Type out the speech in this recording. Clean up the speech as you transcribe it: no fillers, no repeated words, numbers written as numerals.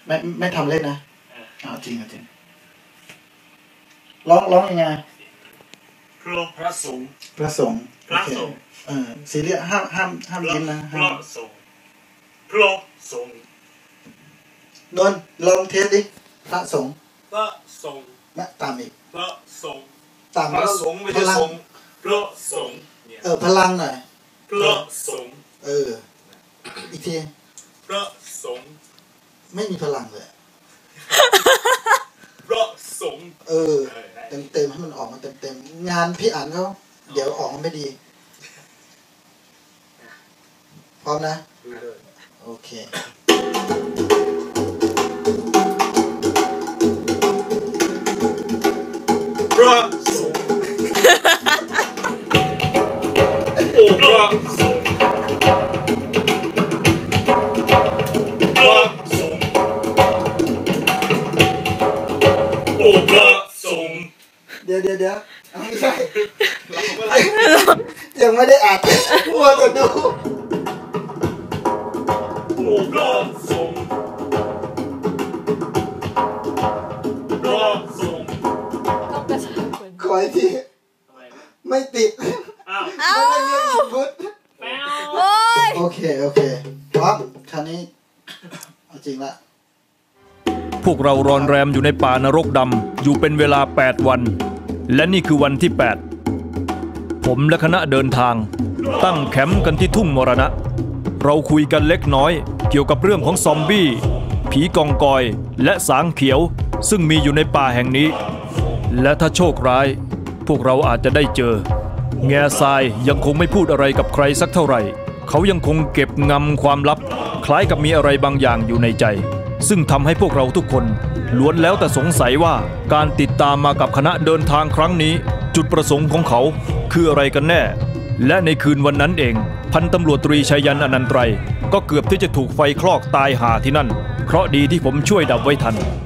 ไม่ทำเล่นนะจริงจริงร้องยังไงพระสงฆ์พระสงฆ์ซีเรียสห้ามยิ้มนะพระสงฆ์พระสงฆ์นนลองเทสดิพระสงฆ์พระสงฆ์ตามอีกพระสงฆ์ตามพระสงฆ์ไม่ใช่สงฆ์พระสงฆ์พลังหน่อยพระสงฆ์อีกทีพระสงฆ์ไม่มีพลังเลยพระสงฆ์เต็มให้มันออกมาเต็มงานพี่อ่านเขาเดี๋ยวออกมาไม่ดีพร้อมนะโอเคพระสงฆ์โอ้พระสงฆ์พระสงฆ์โอ้พระสงฆ์เดี๋ยวไม่ใช่ยังไม่ได้อ่านวัวจะดูโอ้พระสงฆ์พระสงฆ์ขออีกทีไม่ติดไม่ได้เรียกพุทธโอเคพร้อมคราวนี้เอาจริงละพวกเรารอนแรมอยู่ในป่านรกดำอยู่เป็นเวลา8 วันและนี่คือวันที่8ผมและคณะเดินทางตั้งแคมป์กันที่ทุ่งมรณะเราคุยกันเล็กน้อยเกี่ยวกับเรื่องของซอมบี้ผีกองกอยและสางเขียวซึ่งมีอยู่ในป่าแห่งนี้และถ้าโชคร้ายพวกเราอาจจะได้เจอแง่ทรายยังคงไม่พูดอะไรกับใครสักเท่าไหร่เขายังคงเก็บงำความลับคล้ายกับมีอะไรบางอย่างอยู่ในใจซึ่งทำให้พวกเราทุกคนล้วนแล้วแต่สงสัยว่าการติดตามมากับคณะเดินทางครั้งนี้จุดประสงค์ของเขาคืออะไรกันแน่และในคืนวันนั้นเองพันตำรวจตรีชัยยันอนันตรัยก็เกือบที่จะถูกไฟคลอกตายหาที่นั่นเพราะดีที่ผมช่วยดับไว้ทัน